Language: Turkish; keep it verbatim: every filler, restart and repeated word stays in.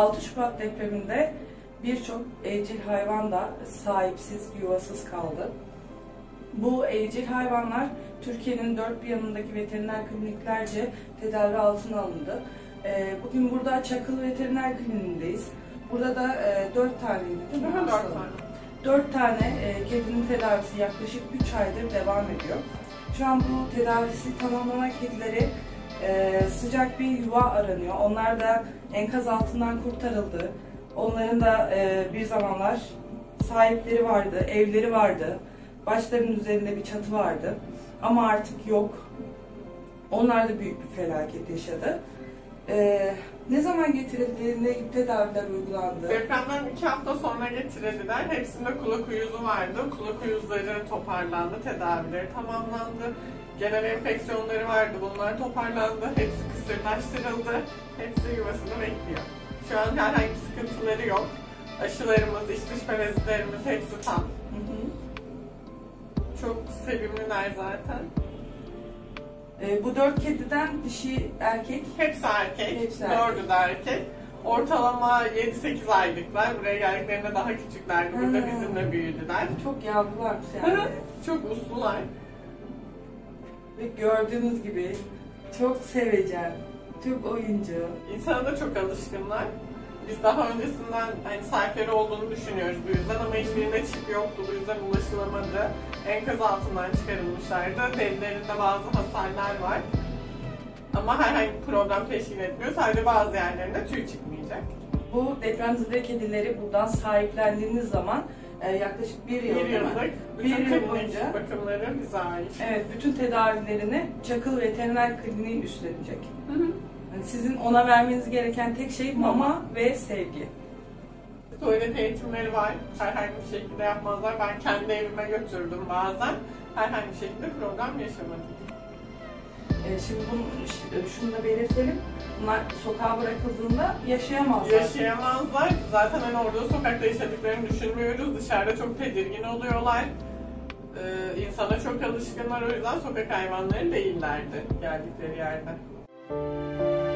altı Şubat depreminde birçok evcil hayvan da sahipsiz, yuvasız kaldı. Bu evcil hayvanlar Türkiye'nin dört bir yanındaki veteriner kliniklerce tedavi altına alındı. Bugün burada Çakıl Veteriner Kliniğindeyiz. Burada da dört taneydi değil mi? dört tane. dört tane kedinin tedavisi yaklaşık üç aydır devam ediyor. Şu an bu tedavisi tamamlanan kedilere sıcak bir yuva aranıyor. Onlar da enkaz altından kurtarıldı. Onların da bir zamanlar sahipleri vardı, evleri vardı. Başlarının üzerinde bir çatı vardı. Ama artık yok. Onlar da büyük bir felaket yaşadı. Ee, ne zaman getirildi, ne gibi tedaviler uygulandı? Depremden iki hafta sonra getirildiler. Hepsinde kulak uyuzu vardı. Kulak uyuzları toparlandı, tedavileri tamamlandı. Genel enfeksiyonları vardı, bunlar toparlandı. Hepsi kısırlaştırıldı. Hepsi yuvasını bekliyor. Şu an herhangi bir sıkıntıları yok. Aşılarımız, iç dış parazitlerimiz hepsi tam. Hı hı. Çok sevimliler zaten. E, bu dört kediden dişi, erkek? Hepsi erkek. Hepsi Dördü de erkek. Ortalama yedi sekiz aylıklar. Buraya geldiklerinde daha küçüklerdi. Burada hmm. bizimle büyüdüler. Çok yavrularmış yani. Çok uslular. Ve gördüğünüz gibi çok sevecen, çok oyuncu. İnsana da çok alışkınlar. Biz daha öncesinden hani sahipleri olduğunu düşünüyoruz bu yüzden ama hiçbirinde çip yoktu, bu yüzden ulaşılamadı. Enkaz altından çıkarılmışlardı. Derilerinde bazı hasarlar var. Ama herhangi bir problem teşkil etmiyor. Sadece bazı yerlerinde tüy çıkmayacak. Bu depremzede kedileri buradan sahiplendiğiniz zaman e, yaklaşık bir yıl, bir yıllık bütün bir yıl boyunca bakımları bize ait. Evet, bütün tedavilerini Çakıl Veteriner Kliniği üstlenecek. Hı hı. Yani sizin ona vermeniz gereken tek şey mama ve sevgi. Tuvalet eğitimleri var. Herhangi bir şekilde yapmazlar. Ben kendi evime götürdüm bazen. Herhangi bir şekilde problem yaşamadım. Ee, şimdi bunu, şunu da belirtelim. Bunlar sokağa bırakıldığında yaşayamazlar. Yaşayamazlar. Zaten hani orada sokakta yaşadıklarını düşünmüyoruz. Dışarıda çok tedirgin oluyorlar. Ee, insana çok alışkınlar. O yüzden sokak hayvanları değillerdi geldikleri yerde.